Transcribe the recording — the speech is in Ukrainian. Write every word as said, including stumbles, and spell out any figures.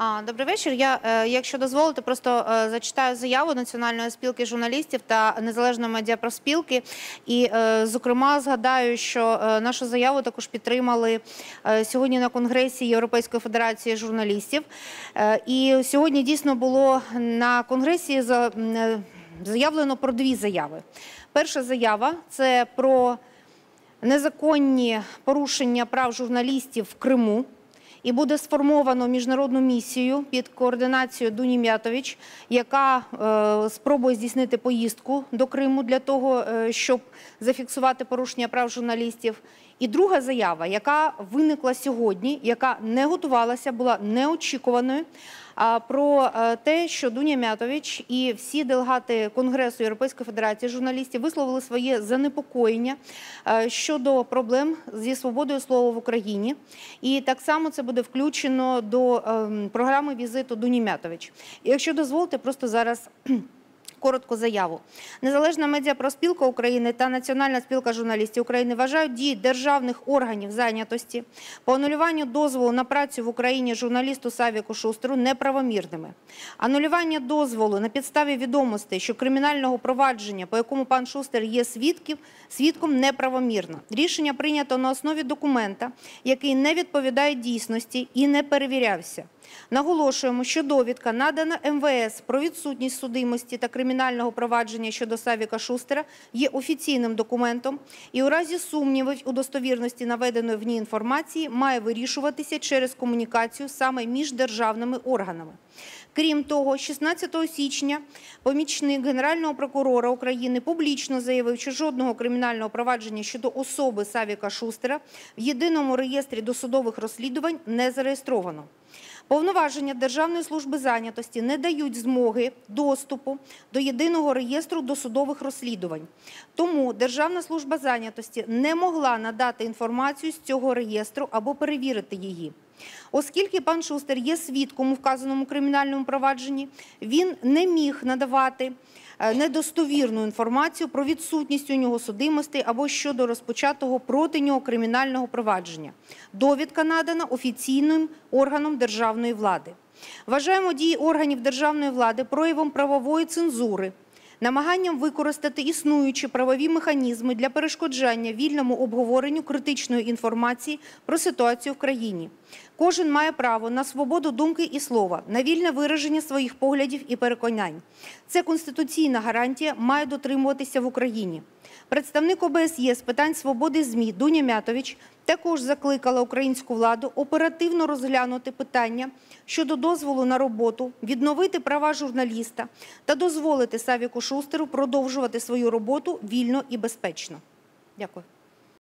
А, Добрий вечір. Я, е, якщо дозволите, просто е, зачитаю заяву Національної спілки журналістів та Незалежної медіапроспілки. І, е, зокрема, згадаю, що е, нашу заяву також підтримали е, сьогодні на Конгресі Європейської федерації журналістів. Е, і сьогодні дійсно було на Конгресі за, е, заявлено про дві заяви. Перша заява – це про незаконні порушення прав журналістів в Криму. І буде сформовано міжнародну місію під координацією Дуні Міятович, яка е, спробує здійснити поїздку до Криму для того, е, щоб зафіксувати порушення прав журналістів. І друга заява, яка виникла сьогодні, яка не готувалася, була неочікуваною, про те, що Дуня Міятович і всі делегати Конгресу Європейської федерації журналістів висловили своє занепокоєння щодо проблем зі свободою слова в Україні. І так само це буде включено до програми візиту Дуні Міятович. Якщо дозволите, просто зараз коротку заяву. Незалежна медіапроспілка України та Національна спілка журналістів України вважають дії державних органів зайнятості по анулюванню дозволу на працю в Україні журналісту Савіку Шустеру неправомірними. Анулювання дозволу на підставі відомостей, що кримінального провадження, по якому пан Шустер є свідків, свідком, неправомірно. Рішення прийнято на основі документа, який не відповідає дійсності і не перевірявся. Наголошуємо, що довідка, надана ем ве ес про відсутність судимості та кримінального провадження щодо Савіка Шустера, є офіційним документом і у разі сумнівів у достовірності наведеної в ній інформації має вирішуватися через комунікацію саме між державними органами. Крім того, шістнадцятого січня помічник Генерального прокурора України публічно заявив, що жодного кримінального провадження щодо особи Савіка Шустера в єдиному реєстрі досудових розслідувань не зареєстровано. Повноваження Державної служби зайнятості не дають змоги доступу до єдиного реєстру досудових розслідувань. Тому Державна служба зайнятості не могла надати інформацію з цього реєстру або перевірити її. Оскільки пан Шустер є свідком у вказаному кримінальному провадженні, він не міг надавати недостовірну інформацію про відсутність у нього судимостей або щодо розпочатого проти нього кримінального провадження. Довідка надана офіційним органом державної влади. Вважаємо дії органів державної влади проявом правової цензури, намаганням використати існуючі правові механізми для перешкоджання вільному обговоренню критичної інформації про ситуацію в країні. Кожен має право на свободу думки і слова, на вільне вираження своїх поглядів і переконань. Це конституційна гарантія має дотримуватися в Україні. Представник о бе ес є з питань свободи ЗМІ Дуня Міятович також закликала українську владу оперативно розглянути питання щодо дозволу на роботу, відновити права журналіста та дозволити Савіку Шустеру продовжувати свою роботу вільно і безпечно. Дякую.